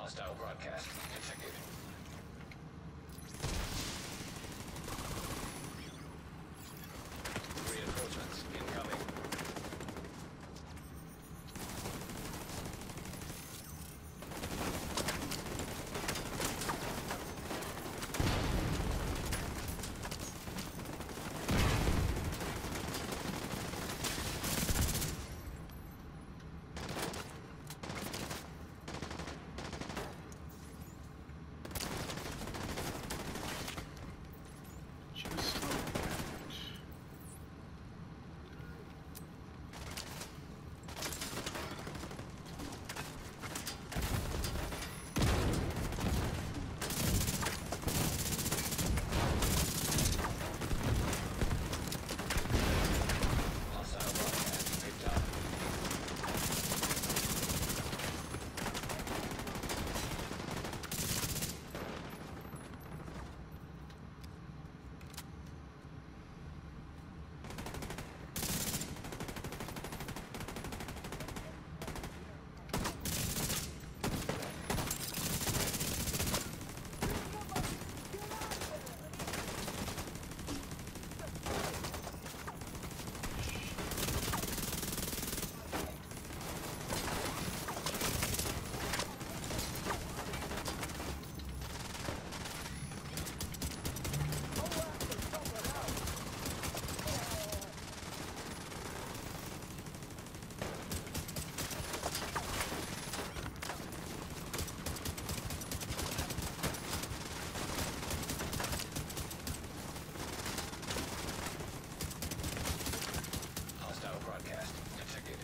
Hostile broadcast detected. Reinforcements incoming. Broadcast detected.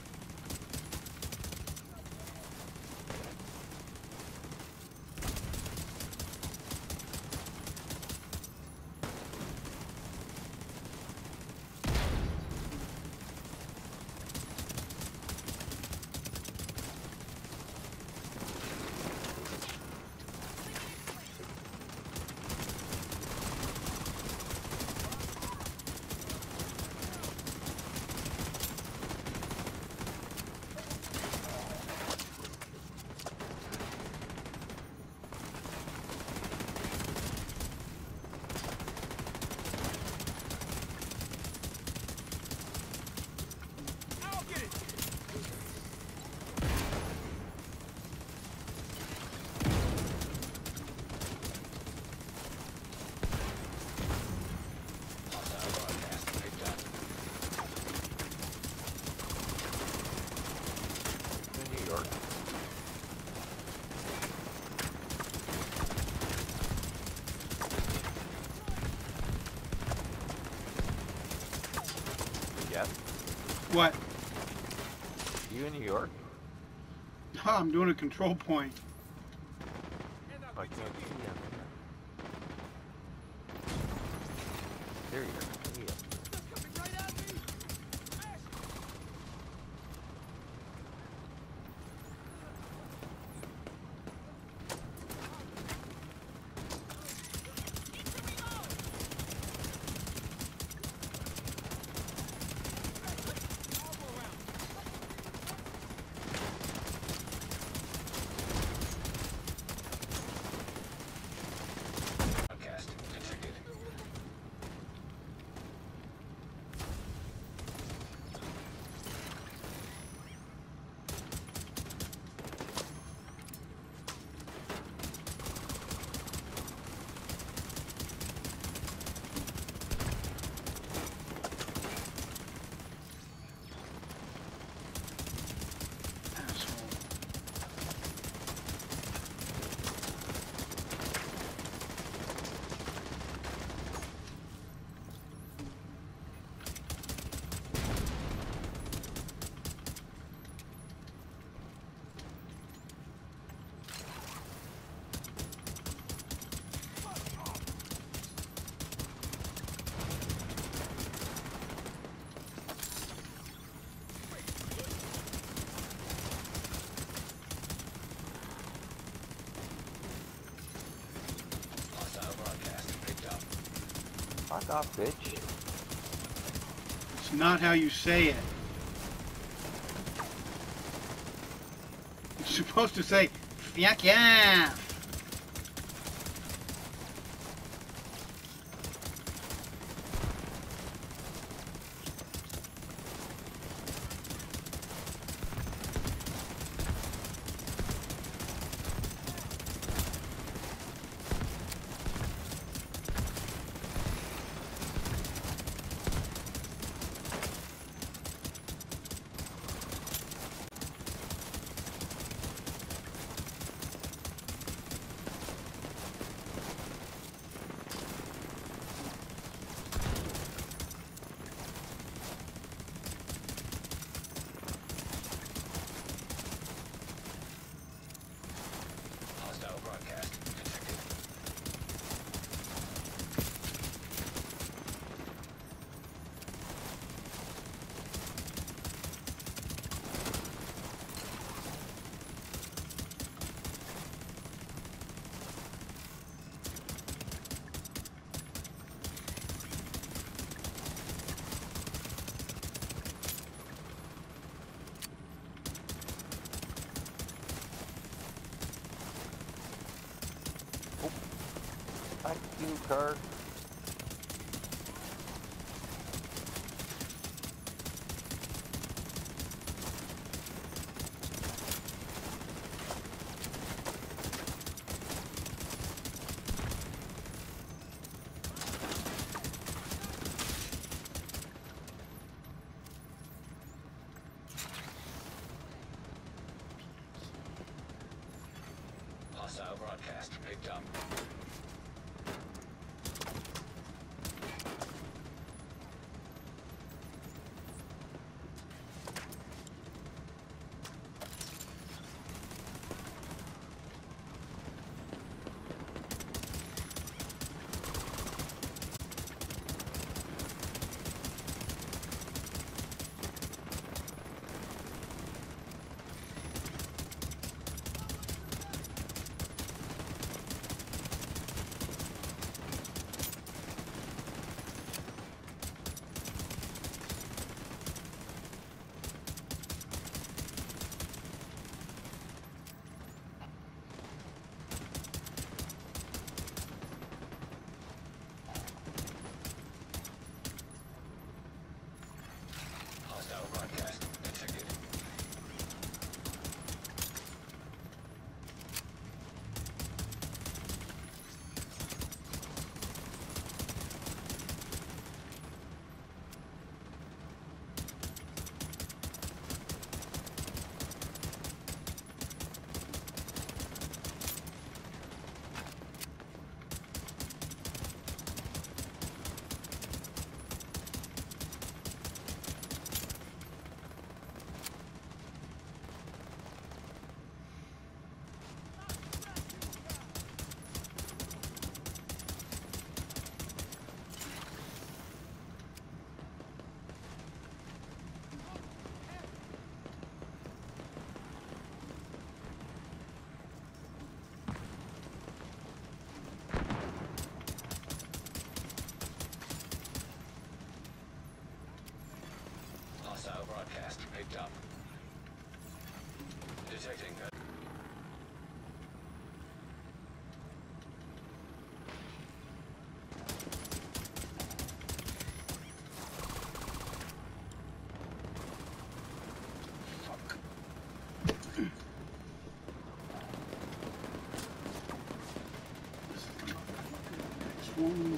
What? You in New York? Oh, I'm doing a control point. I can't see him. There you go. Fuck off, bitch. It's not how you say it. You're supposed to say Yak yeah. Hostile broadcast detected. Thank you, Kurt. Hostile broadcast picked up. Hostile broadcast detected. Hostile broadcast picked up. Detecting a Fuck. This is the motherfucking next one.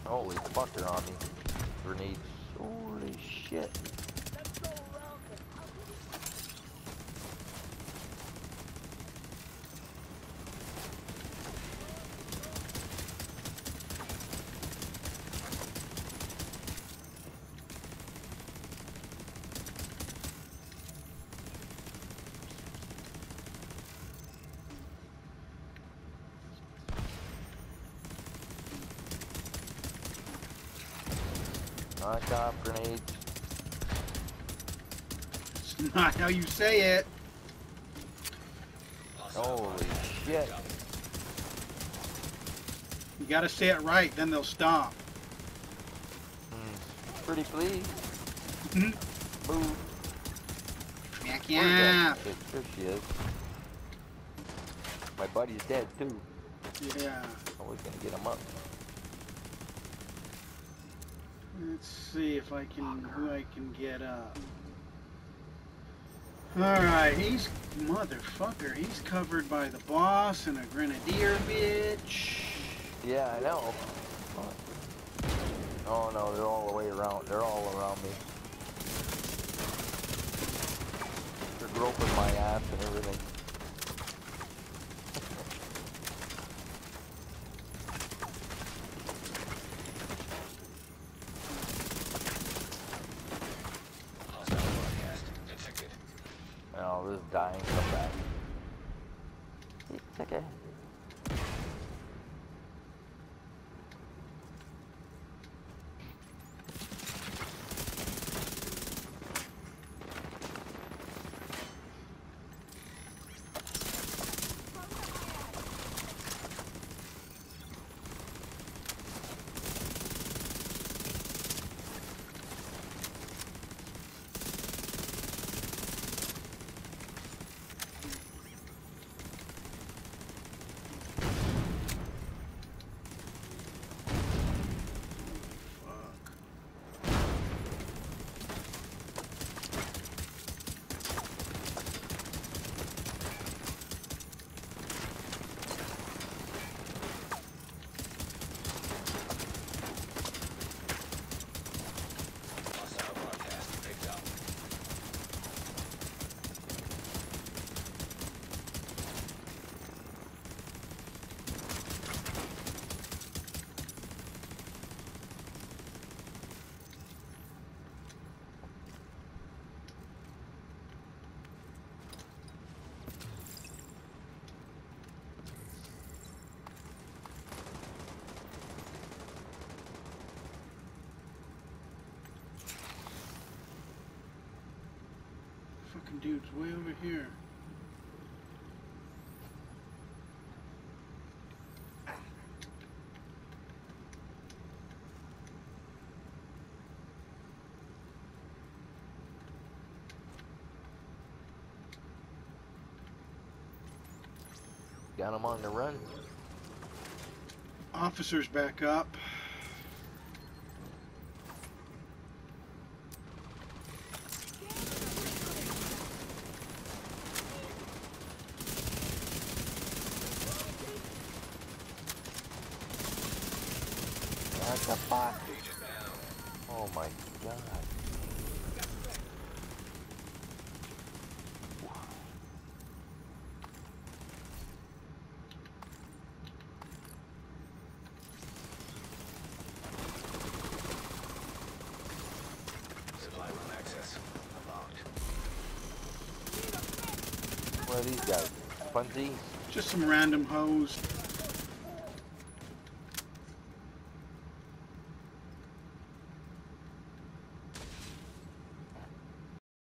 Holy fuck, they're on me. Grenades. Holy shit. Knock off grenades. It's not how you say it. Holy shit. You gotta say it right, then they'll stop. Pretty please. Move. Smack Where's yeah. that bitch? There she is. My buddy's dead too. Yeah. Always gonna get him up. Let's see if I can, who I can get up. Alright, he's, motherfucker, he's covered by the boss and a grenadier bitch. Yeah, I know. Oh no, they're all the way around. They're all around me. They're groping my ass and everything. Oh, this is dying. Come back. It's okay. Fucking dude's way over here. Got him on the run. Officers back up. That's a bot. Oh my god. Supply room access unlocked. What are these guys? Funsies? Just some random hoes.